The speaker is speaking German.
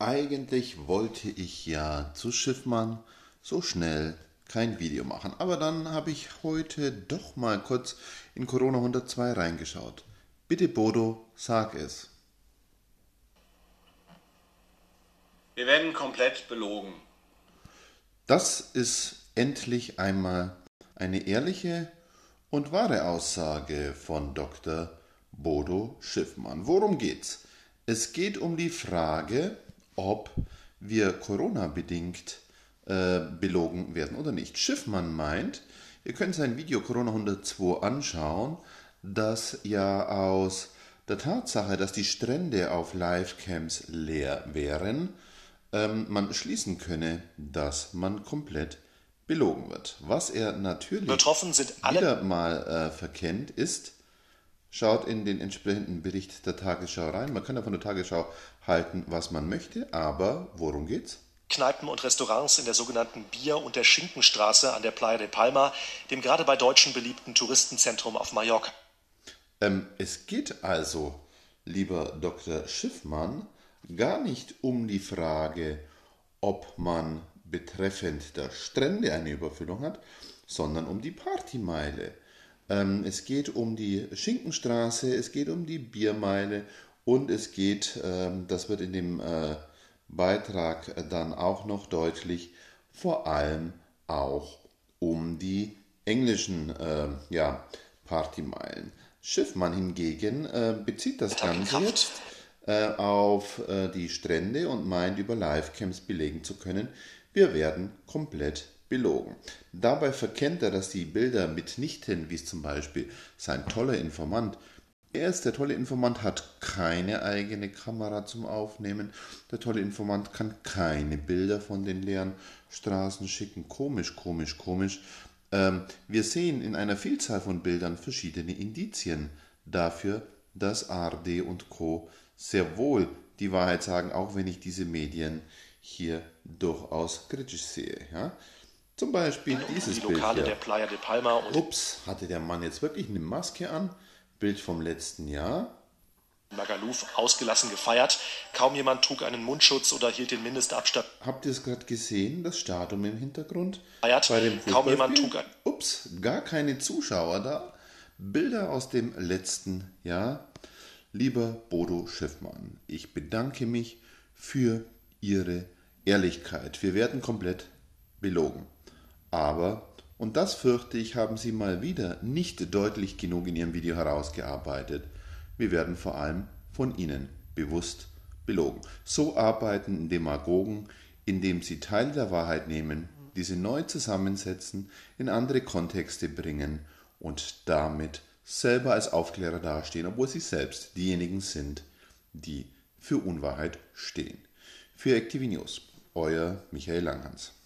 Eigentlich wollte ich ja zu Schiffmann so schnell kein Video machen, aber dann habe ich heute doch mal kurz in Corona 102 reingeschaut. Bitte Bodo, sag es. Wir werden komplett belogen. Das ist endlich einmal eine ehrliche und wahre Aussage von Dr. Bodo Schiffmann. Worum geht's? Es geht um die Frage, ob wir Corona-bedingt belogen werden oder nicht. Schiffmann meint, ihr könnt sein Video Corona 102 anschauen, dass ja aus der Tatsache, dass die Strände auf Livecams leer wären, man schließen könne, dass man komplett belogen wird. Was er natürlich Betroffen sind alle. wieder mal verkennt ist, schaut in den entsprechenden Bericht der Tagesschau rein. Man kann ja von der Tagesschau halten, was man möchte, aber worum geht's? Kneipen und Restaurants in der sogenannten Bier- und der Schinkenstraße an der Playa de Palma, dem gerade bei Deutschen beliebten Touristenzentrum auf Mallorca. Es geht also, lieber Dr. Schiffmann, gar nicht um die Frage, ob man betreffend der Strände eine Überfüllung hat, sondern um die Partymeile. Es geht um die Schinkenstraße, es geht um die Biermeile und es geht, das wird in dem Beitrag dann auch noch deutlich, vor allem auch um die englischen Partymeilen. Schiffmann hingegen bezieht das Ganze jetzt auf die Strände und meint, über Livecams belegen zu können, wir werden komplett belogen. Dabei verkennt er, dass die Bilder mitnichten, wie es zum Beispiel sein toller Informant, er ist der tolle Informant, hat keine eigene Kamera zum Aufnehmen. Der tolle Informant kann keine Bilder von den leeren Straßen schicken. Komisch, komisch, komisch. Wir sehen in einer Vielzahl von Bildern verschiedene Indizien dafür, dass ARD und Co. sehr wohl die Wahrheit sagen, auch wenn ich diese Medien hier durchaus kritisch sehe. Ja? Zum Beispiel dieses Die Bild Lokale hier. der Playa de Palma und Ups, hatte der Mann jetzt wirklich eine Maske an? Bild vom letzten Jahr. Magaluf ausgelassen gefeiert. Kaum jemand trug einen Mundschutz oder hielt den Mindestabstand. Habt ihr es gerade gesehen, das Stadion im Hintergrund? Feiert. Bei dem Kaum jemand Fußballspiel? trug ein. Ups, gar keine Zuschauer da. Bilder aus dem letzten Jahr. Lieber Bodo Schiffmann, ich bedanke mich für Ihre Ehrlichkeit. Wir werden komplett belogen. Aber, und das fürchte ich, haben Sie mal wieder nicht deutlich genug in Ihrem Video herausgearbeitet, wir werden vor allem von Ihnen bewusst belogen. So arbeiten Demagogen, indem sie Teile der Wahrheit nehmen, diese neu zusammensetzen, in andere Kontexte bringen und damit selber als Aufklärer dastehen, obwohl sie selbst diejenigen sind, die für Unwahrheit stehen. Für Activi News, euer Michael Langhans.